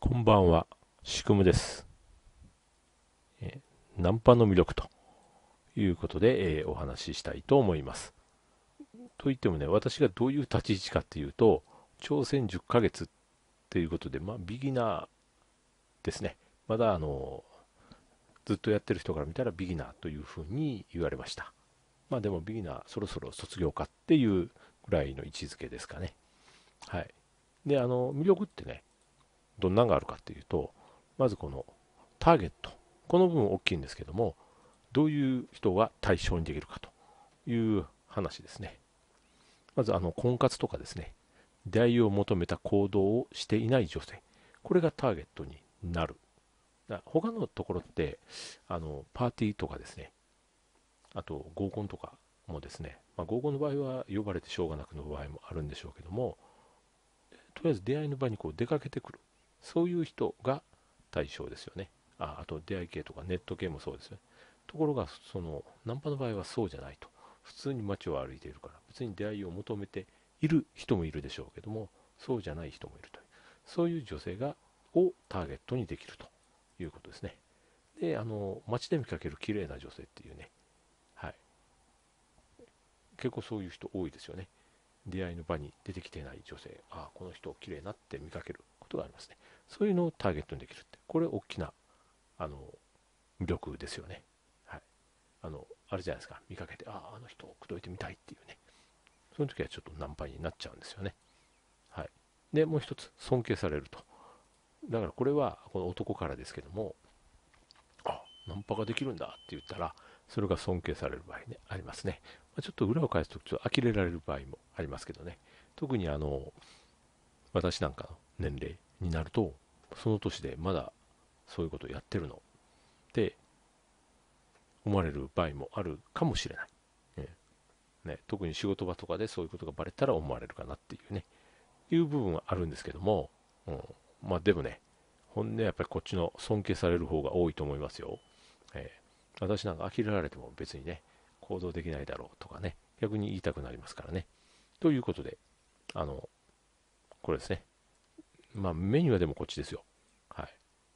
こんばんは、しくむです。ナンパの魅力ということで、お話ししたいと思います。といってもね、私がどういう立ち位置かっていうと、挑戦10ヶ月っていうことで、ビギナーですね。まだずっとやってる人から見たらビギナーというふうに言われました。でもビギナーそろそろ卒業かっていうぐらいの位置づけですかね。はい。で、魅力ってね、どんなんがあるかっていうと、まずこのターゲット。この部分大きいんですけども、どういう人が対象にできるかという話ですね。まず婚活とかですね、出会いを求めた行動をしていない女性、これがターゲットになる。他のところってパーティーとかですね、あと合コンとかもですね、合コンの場合は呼ばれてしょうがなくの場合もあるんでしょうけども、とりあえず出会いの場にこう出かけてくる、そういう人が対象ですよね。あと出会い系とかネット系もそうですよね。ところがナンパの場合はそうじゃないと。普通に街を歩いているから別に出会いを求めている人もいるでしょうけども、そうじゃない人もいるという、そういう女性をターゲットにできるということですね。で、街で見かける綺麗な女性っていうね、はい、結構そういう人多いですよね。出会いの場に出てきてない女性、この人綺麗なって見かけることがありますね。そういうのをターゲットにできるって、これ大きなあの魅力ですよね。はい。あるじゃないですか。見かけて、あの人を口説いてみたいっていうね。その時はちょっとナンパになっちゃうんですよね。はい。で、もう一つ、尊敬されると。だからこれは、この男からですけども、ナンパができるんだって言ったら、それが尊敬される場合ね、ありますね。ちょっと裏を返すと、ちょっと呆れられる場合もありますけどね。特に私なんかの年齢になると、その年でまだそういうことをやってるのって思われる場合もあるかもしれない。特に仕事場とかでそういうことがバレたら思われるかなっていうね、いう部分はあるんですけども、でもね、本音はやっぱりこっちの尊敬される方が多いと思いますよ。私なんか呆れられても別にね、行動できないだろうとかね、逆に言いたくなりますからね。ということで、あの、これですね。メニューはでもこっちですよ。はい。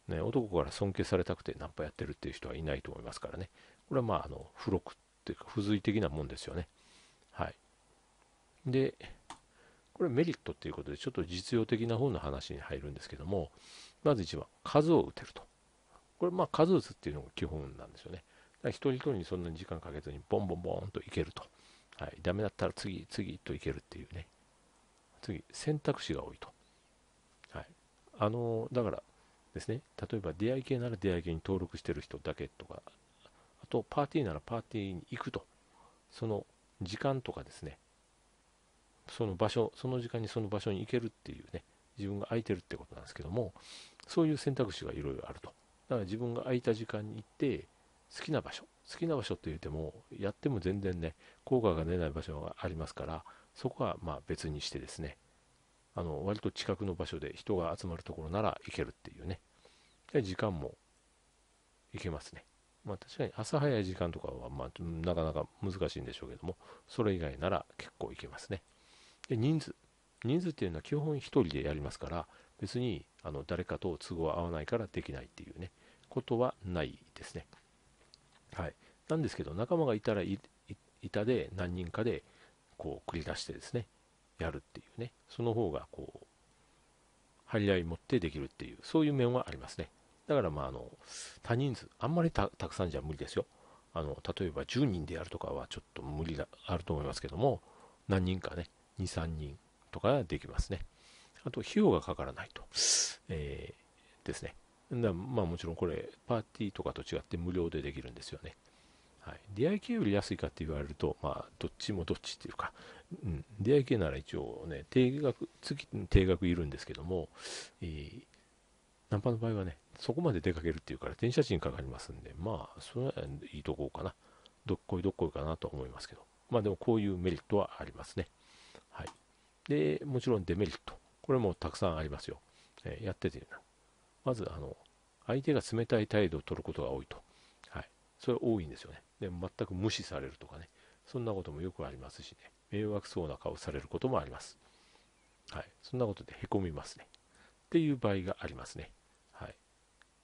ね、男から尊敬されたくてナンパやってるっていう人はいないと思いますからね。これは付録っていうか、付随的なもんですよね。はい。で、これメリットっていうことで、ちょっと実用的な方の話に入るんですけども、まず一番、数を打てると。これ数打つっていうのが基本なんですよね。だから一人一人にそんなに時間かけずに、ボンボンボンといけると。はい。ダメだったら次、次といけるっていうね。次、選択肢が多いと。はい。だからですね、例えば出会い系なら出会い系に登録してる人だけとか、あとパーティーならパーティーに行くと。その時間とかですね、その場所、その時間にその場所に行けるっていうね、自分が空いてるってことなんですけども、そういう選択肢がいろいろあると。だから自分が空いた時間に行って、好きな場所って言っても、やっても全然ね、効果が出ない場所がありますから、そこは別にしてですね、割と近くの場所で人が集まるところなら行けるっていうね、で時間も行けますね。確かに朝早い時間とかはなかなか難しいんでしょうけども、それ以外なら結構行けますね。で、人数っていうのは基本一人でやりますから、別に誰かと都合合わないからできないっていうね、ことはないですね。はい。なんですけど、仲間がいたらいたで何人かでこう繰り出してですね、やるっていうね、その方がこう、張り合い持ってできるっていう、そういう面はありますね。だから多人数、あんまりたくさんじゃ無理ですよ。例えば10人でやるとかはちょっと無理があると思いますけども、何人かね、2、3人とかできますね。あと、費用がかからないと。ですね。もちろんこれ、パーティーとかと違って無料でできるんですよね。はい、出会い系より安いかって言われると、どっちもどっちっていうか、出会い系なら一応ね、月定額いるんですけども、ナンパの場合はね、そこまで出かけるっていうから、電車賃かかりますんで、それはいいとこかな。どっこいかなと思いますけど。でもこういうメリットはありますね。はい。で、もちろんデメリット。これもたくさんありますよ。やっててまず、相手が冷たい態度を取ることが多いと。はい。それ多いんですよね。で、全く無視されるとかね。そんなこともよくありますしね。迷惑そうな顔されることもあります。はい。そんなことで凹みますね。っていう場合がありますね。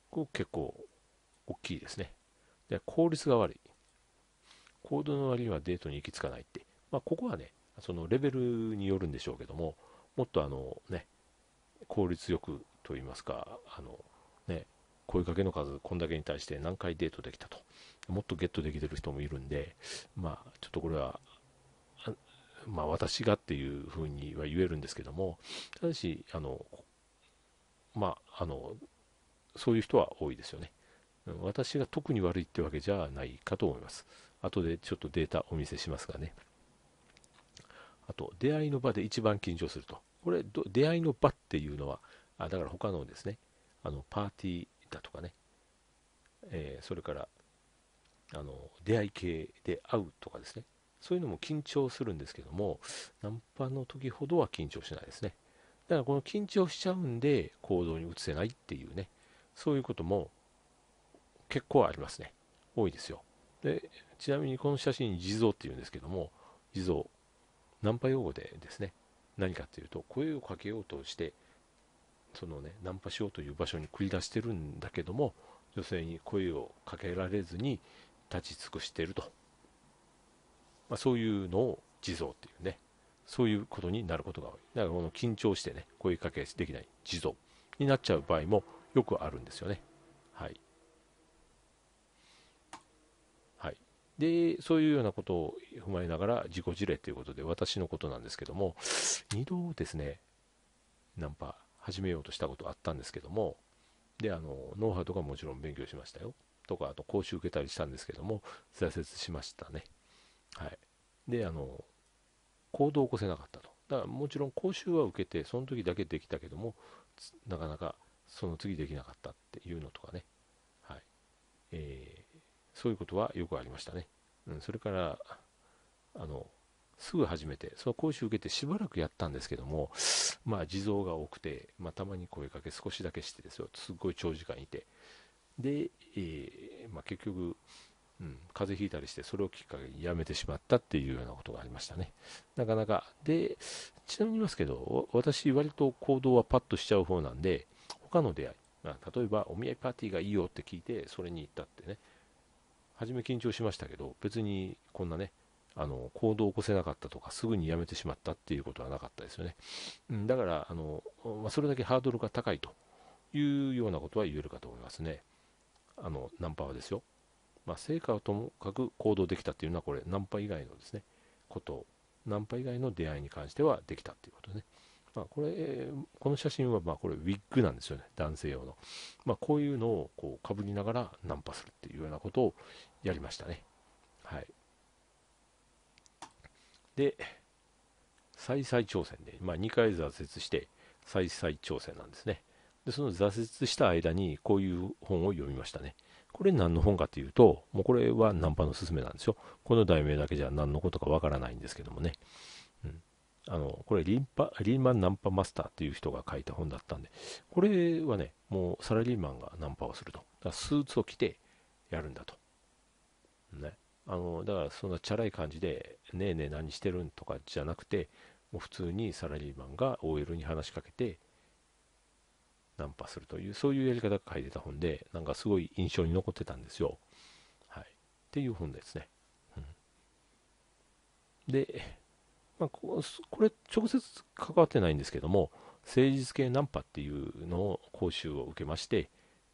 これ結構大きいですね。で、効率が悪い。コードの割にはデートに行き着かないって。ここはね、そのレベルによるんでしょうけども、もっと効率よくと言いますか、ね、声かけの数、こんだけに対して何回デートできたと。もっとゲットできてる人もいるんで、ちょっとこれは、私がっていうふうには言えるんですけども、ただし、まあ、あの、そういう人は多いですよね。私が特に悪いってわけじゃないかと思います。後でちょっとデータお見せしますがね。あと、出会いの場で一番緊張すると。これ、出会いの場っていうのは、だから他のですね、パーティーだとかね、それから、出会い系で会うとかですね、そういうのも緊張するんですけども、ナンパの時ほどは緊張しないですね。だからこの緊張しちゃうんで行動に移せないっていうね、そういうことも結構ありますね。多いですよ。で、ちなみにこの写真、地蔵っていうんですけども、地蔵、ナンパ用語でですね、何かっていうと、声をかけようとして、そのね、ナンパしようという場所に繰り出してるんだけども、女性に声をかけられずに立ち尽くしていると。そういうのを地蔵っていうね、そういうことになることが多い。だからこの緊張してね、声かけできない地蔵になっちゃう場合もよくあるんですよね。はい。はい。で、そういうようなことを踏まえながら自己事例ということで私のことなんですけども、2度ですね、ナンパ始めようとしたことあったんですけども、で、ノウハウとかもちろん勉強しましたよ。とか、あと講習受けたりしたんですけども、挫折しましたね。はい。で、行動を起こせなかったと。だからもちろん講習は受けて、その時だけできたけども、なかなかその次できなかったっていうのとかね。はい。そういうことはよくありましたね。それから、あの、すぐ始めて、その講習を受けてしばらくやったんですけども、地蔵が多くて、たまに声かけ少しだけしてですよ、すっごい長時間いて、で、結局、風邪ひいたりして、それをきっかけにやめてしまったっていうようなことがありましたね。なかなか。で、ちなみに言いますけど、私、割と行動はパッとしちゃう方なんで、他の出会い、例えばお見合いパーティーがいいよって聞いて、それに行ったってね、初め緊張しましたけど、別にこんなね、行動を起こせなかったとか、すぐにやめてしまったっていうことはなかったですよね。だから、それだけハードルが高いというようなことは言えるかと思いますね。ナンパはですよ。成果をともかく行動できたっていうのは、これ、ナンパ以外のですね、ことを、ナンパ以外の出会いに関してはできたっていうことね。この写真は、これ、ウィッグなんですよね、男性用の。こういうのをこうかぶりながらナンパするっていうようなことをやりましたね。はい。で、再々挑戦で、2回挫折して、再々挑戦なんですね。で、その挫折した間に、こういう本を読みましたね。これ何の本かっていうと、もうこれはナンパのすすめなんですよ。この題名だけじゃ何のことかわからないんですけどもね。うん。これリーマンナンパマスターっていう人が書いた本だったんで、これはね、もうサラリーマンがナンパをすると。だからスーツを着てやるんだと。ね。だからそんなチャラい感じで、ねえねえ何してるんとかじゃなくて、もう普通にサラリーマンが OL に話しかけてナンパするという、そういうやり方が書いてた本で、なんかすごい印象に残ってたんですよ。はい。っていう本ですね。うん、で、これ直接関わってないんですけども、誠実系ナンパっていうのを講習を受けまして、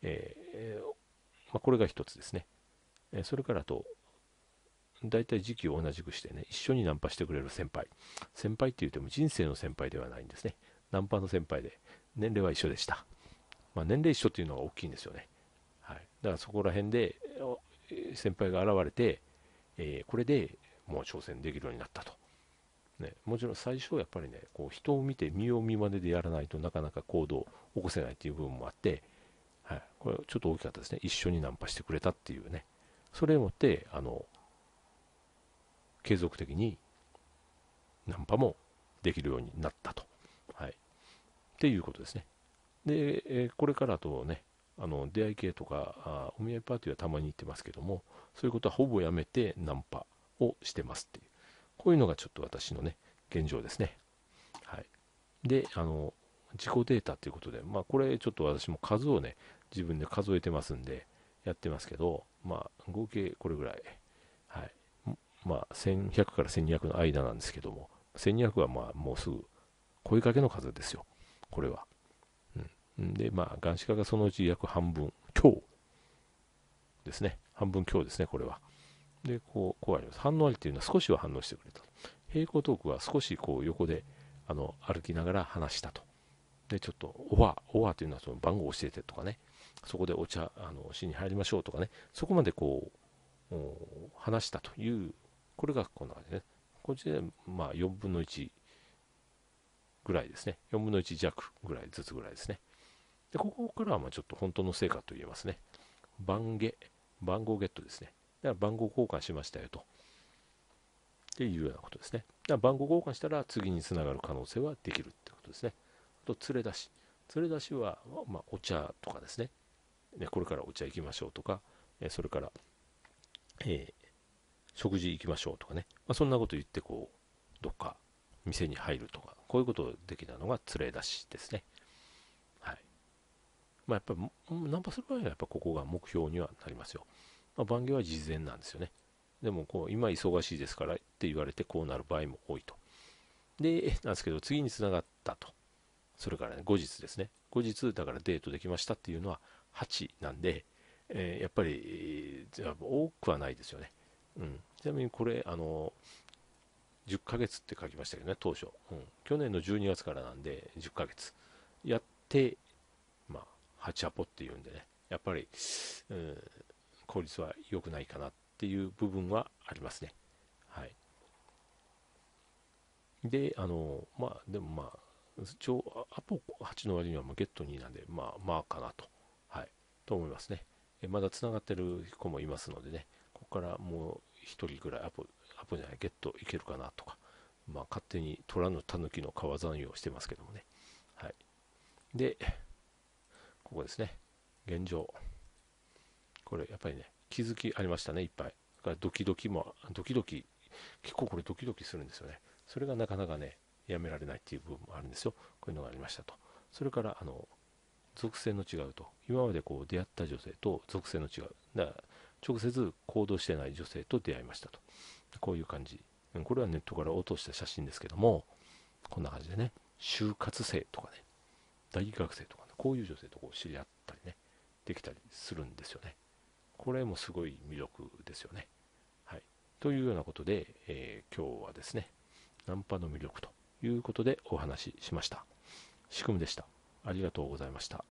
これが一つですね。それからと、大体時期を同じくしてね、一緒にナンパしてくれる先輩。先輩って言っても人生の先輩ではないんですね。ナンパの先輩で、年齢は一緒でした。年齢一緒っていうのが大きいんですよね。はい。だからそこら辺で、先輩が現れて、これでもう挑戦できるようになったと。ね、もちろん最初はやっぱりね、こう人を見て見よう見まねでやらないとなかなか行動を起こせないっていう部分もあって、はい、これちょっと大きかったですね。一緒にナンパしてくれたっていうね。それをもって、継続的にナンパもできるようになったと。はい。っていうことですね。で、これからとね、出会い系とかお見合いパーティーはたまに行ってますけども、そういうことはほぼやめてナンパをしてますっていう、こういうのがちょっと私のね、現状ですね。はい。で、自己データということで、これちょっと私も数をね、 自分で数えてますんでやってますけど、まあ合計これぐらい、はい、まあ1100から1200の間なんですけども、1200はまあもうすぐ声かけの数ですよ、これは。で、まあ、眼視化がそのうち約半分強ですね。半分強ですね、これは。で、こうあります。反応ありっていうのは少しは反応してくれた。平行トークは少しこう横で歩きながら話したと。で、ちょっと、オアというのはその番号を教えてとかね、そこでお茶、しに入りましょうとかね、そこまでこう、話したという、これがこんな感じですね。こっちで、まあ、4分の1ぐらいですね。4分の1弱ぐらいずつぐらいですね。で、ここからはまあちょっと本当の成果と言えますね。番号ゲットですね。だから番号交換しましたよと。っていうようなことですね。だから番号交換したら次につながる可能性はできるってことですね。あと、連れ出し。連れ出しは、まあ、お茶とかですね。これからお茶行きましょうとか、それから、えー食事行きましょうとかね。まあ、そんなこと言って、こう、どっか店に入るとか、こういうことできたのが連れ出しですね。はい。まあ、やっぱりナンパする場合はやっぱここが目標にはなりますよ。まあ、番組は事前なんですよね。でもこう今忙しいですからって言われてこうなる場合も多いと。で、なんですけど次につながったと。それからね、後日ですね。後日だからデートできましたっていうのは8なんで、やっぱり、多くはないですよね。ちなみにこれ、10ヶ月って書きましたけどね、当初。去年の12月からなんで10ヶ月。やって、まあ、8アポっていうんでね、やっぱり、うん、効率は良くないかなっていう部分はありますね。はい。で、まあ、でもまあ、一応、アポ8の割にはまあゲット2なんで、まあ、まあかなと、はい、と思いますね。まだつながってる子もいますのでね、ここからもう1人ぐらいアポじゃない、ゲットいけるかなとか、まあ、勝手に虎の狸の皮算用をしてますけどもね。はい。で、ここですね。現状。これやっぱりね、気づきありましたね、いっぱい。だからドキドキ、結構これドキドキするんですよね。それがなかなかね、やめられないっていう部分もあるんですよ。こういうのがありましたと。それから、属性の違うと。今までこう出会った女性と属性の違う。だから直接行動してない女性と出会いましたと。こういう感じ。これはネットから落とした写真ですけども、こんな感じでね、就活生とかね、大学生とかね、こういう女性とこう知り合ったりね、できたりするんですよね。これもすごい魅力ですよね。はい。というようなことで、今日はですね、ナンパの魅力ということでお話ししました。仕組みでした。ありがとうございました。